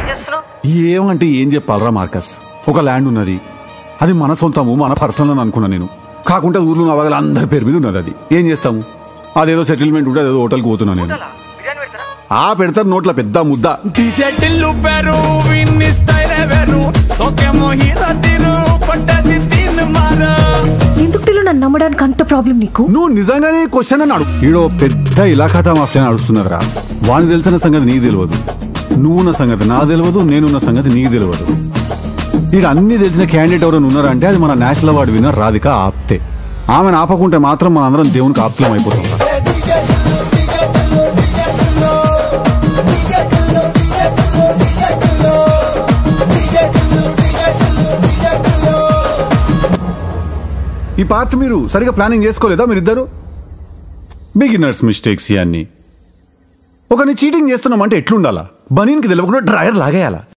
ఏమంటే ఏం చెప్పాలరా మార్కస్, ఒక ల్యాండ్ ఉన్నది, అది మన సొంతము, మన పర్సనల్ అని అనుకున్నా నేను. కాకుంటే ఊర్లో నవగల అందరి పేరు మీద ఉన్నది. అది ఏం చేస్తాము, అదేదో సెటిల్మెంట్ ఉంటే అదేదో హోటల్కి పోతున్నా నేను. పెడతారు నోట్ల పెద్ద ముద్ద. ఎందుకు నన్ను నమ్మడానికి అంత ప్రాబ్లం నీకు? నువ్వు నిజంగానే క్వశ్చన్ అన్నాడు. ఈడో పెద్ద ఇలాఖాతా మాఫియా నడుస్తున్నదిరా. వాడిని తెలిసిన సంగతి నీకు తెలియదు, నువ్వున్న సంగతి నాకు తెలియదు, నేనున్న సంగతి నీకు తెలియదు. ఈడ అన్ని తెలిసిన క్యాండిడేట్ ఎవరైనా ఉన్నారంటే అది మన national award winner Radhika Apte. ఆమెను ఆపకుంటే మాత్రం మన అందరం దేవునికి ఆప్తులం అయిపోతాం. ఈ పార్ట్ మీరు సరిగా ప్లానింగ్ చేసుకోలేదా మీరిద్దరు? బిగినర్స్ మిస్టేక్స్ ఇవన్నీ. ఒకరిని చీటింగ్ చేస్తున్నామంటే ఎట్లుండాలా? బనీన్కి తెలియకుండా డ్రాయర్ లాగేయాలా?